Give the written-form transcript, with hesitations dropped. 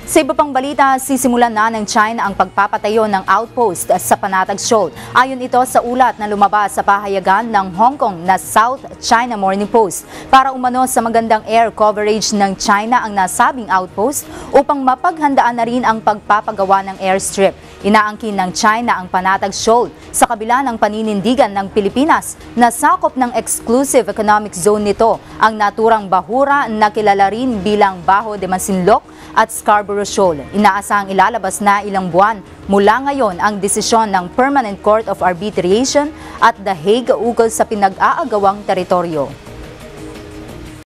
Sa iba pang balita, sisimulan na ng China ang pagpapatayo ng outpost sa Panatag Shoal. Ayon ito sa ulat na lumabas sa pahayagan ng Hong Kong na South China Morning Post. Para umano sa magandang air coverage ng China ang nasabing outpost upang mapaghandaan na rin ang pagpapagawa ng airstrip. Inaangkin ng China ang Panatag Shoal sa kabila ng paninindigan ng Pilipinas na sakop ng exclusive economic zone nito ang naturang bahura na kilala rin bilang Bajo de Masinloc at Scarborough Shoal. Inaasahang ilalabas na ilang buwan mula ngayon ang desisyon ng Permanent Court of Arbitration at The Hague ukol sa pinag-aagawang teritoryo.